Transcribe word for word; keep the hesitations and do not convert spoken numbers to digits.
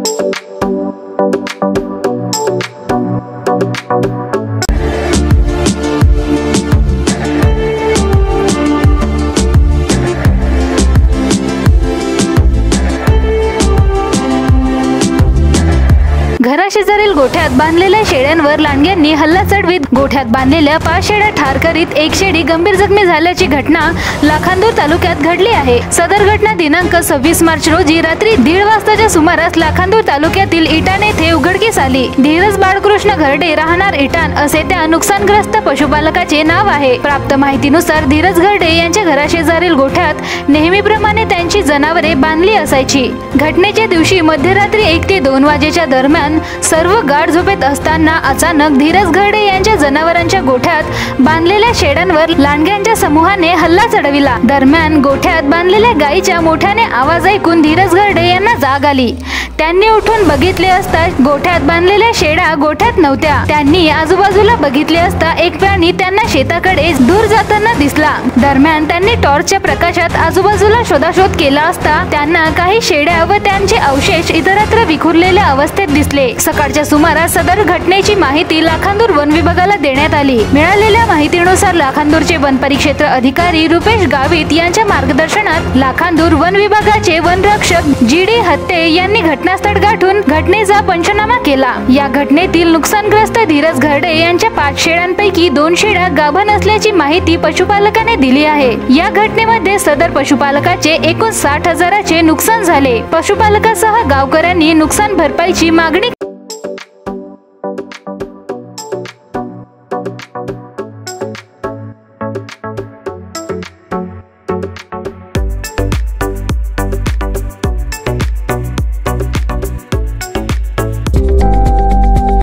घराशेजारील गोठ्यात बांधलेल्या शेळ्यांवर लांडग्यांनी हल्ला चढवीत गोठ्यात बांधलेल्या पाच शेळ्या ठार करीत एक शेळी गंभीर जखमी झाल्याची घटना लाखांदूर तालुक्यात घडली आहे। सदर घटना दिनांक सव्वीस मार्च रोजी रात्री दीड वाजताच्या सुमारास लाखांदूर तालुक्यातील इटाण येथे उघडकीस आली। धीरज बाळकृष्ण घरडे राहणार इटाण असे त्या नुकसानग्रस्त पशुपालकाचे नाव आहे। प्राप्त माहितीनुसार धीरज घरडे यांच्या घराशेजारील गोठ्यात नेहमीप्रमाणे त्यांची जनावरे बांधली असायची। घटनेच्या दिवशी मध्यरात्री एक ते दोन वाजेच्या दरम्यान सर्व गाढ झोपेत असताना अचानक धीरज घरडे यांच्या जनावरांच्या गोठ्यात बांधलेल्या शेळ्यांवर लांडग्यांच्या समूहाने हल्ला चढविला। दरम्यान गोठ्यात बांधलेल्या गायीच्या मोठ्याने आवाज ऐकून धीरज घरडे यांना जाग आली। त्यांनी उठून बघितले असता गोठ्यात बांधलेल्या शेळ्या गोठ्यात नव्हत्या। त्यांनी आजूबाजूला बघितले असता एक प्राणी त्यांना शेताकडे दूर जाताना दिसला। दरम्यान त्यांनी टॉर्चच्या प्रकाशात आजूबाजूला शोधाशोध केला असता त्यांना काही शेळ्या व त्यांचे अवशेष इतरत्र विखुरलेल्या अवस्थेत दिसले। सकाळच्या सुमारास सदर घटनेची माहिती लाखांदूर वन विभागाला देण्यात आली। मिळालेल्या माहितीनुसार लाखांदूरचे वन परिक्षेत्र अधिकारी रुपेश गावित यांच्या मार्गदर्शनात लाखांदूर वन विभागाचे वनरक्षक जी डी हत्ते यांनी घटनास्थळ गाठून घटनेचा पंचनामा केला। या घटनेतील नुकसानग्रस्त धीरज घरडे यांच्या पाच शेळ्यांपैकी दोन शेळ्या गाभण असल्याची माहिती पशुपालकाने दिली आहे। या घटनेमध्ये सदर पशुपालकाचे एकूण साठ हजाराचे नुकसान झाले। पशुपालकासह गावकऱ्यांनी नुकसान भरपाईची मागणी